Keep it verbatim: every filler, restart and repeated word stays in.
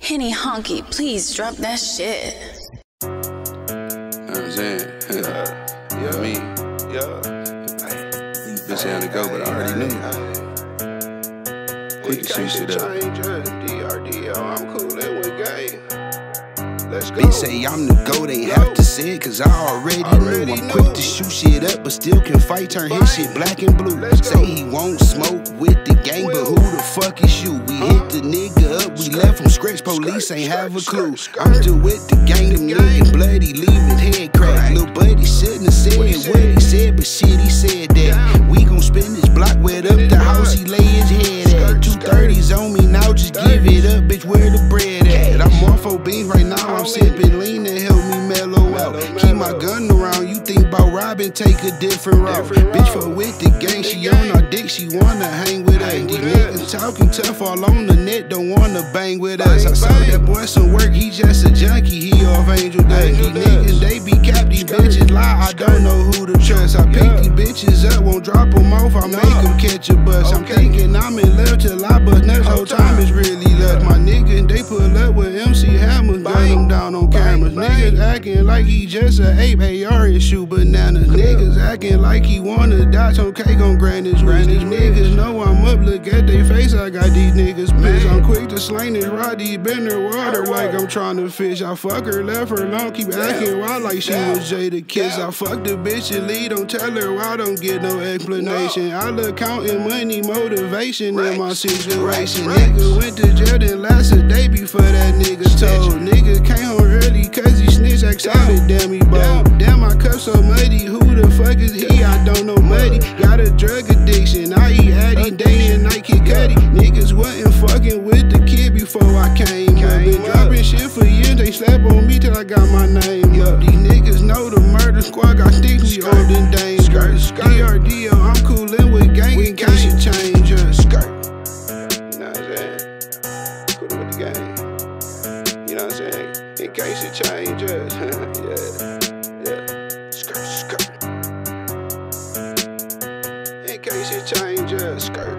Henny Honky, please drop that shit. You know what I'm saying? Yeah. You know what I mean? Yeah. Bitch had to go, but I already knew. Quick to shoot shit up. D R D O, I'm coolin' with game. Let's go. Bitch say I'm the GOAT, ain't have to say it, cause I already, already knew. I'm knew. quick to shoot shit up, but still can fight, turn his shit black and blue. Say he won't smoke with the gang, but who the fuck is you? We huh? hit the nigga up, we skirt. left from scratch, police skirt, ain't have a clue. Skirt, I'm still with the gang, them niggas bloody, leaving head crack. Lil' buddy shouldn't have said what he said, what he said but shit, he said that. We gon' spin this block, wet up the house, he lay his head at. Two thirties on me now, just give it up, bitch, where the bread at? I'm morpho beans right now, I'm sipping lean to help me mellow out. Keep my gun around, you think about robbing, take a different route. Bitch, fuck with the gang, she on our dick, she wanna hang with us. These niggas talking tough all on the net, don't wanna bang with us. I saw that boy some work, he just a junkie, he off Angel Dust. These niggas, they be capped, these bitches lie, I don't know who to trust. I pick these bitches up, won't drop them off, I make them catch a bus. I'm thinking I'm in love till I bust nuts, whole time is really lust. My niggas, they pull up with M C Hammers, gun them down on cameras. Niggas acting like he just a ape, A R and shoot bananas. Niggas acting like he wanna die, okay, gon' grant his wish. These niggas know I'm up, look at they face, I got these niggas pissed. I'm quick to sling this rod deep in the water like I'm trying to fish. I fuck her, left her alone, keep acting wild like she was Jada Kiss. I fuck the bitch and lead, don't tell her why, don't get no explanation. I look counting money, motivation in my situation. Nigga went to jail, then last a day before that nigga told. Nigga came home early cause he snitched, excited, damn he bold. Damn, my cup so muddy, who the fuck is he? I don't know muddy. Got a drug addiction, I eat Addy, day and night, Kid Cudi. Niggas wasn't fucking with the kid before I came up. Been dropping shit for years, they slap on me till I got my name up. These niggas know the murder squad got sticks, we old and dangerous. D R D O, I'm coolin' with gang in case you change us. Skirt. You know what I'm saying? Coolin' with the gang. You know what I'm saying? In case it changes, yeah, yeah. Skirt, skirt. In case it changes, skirt.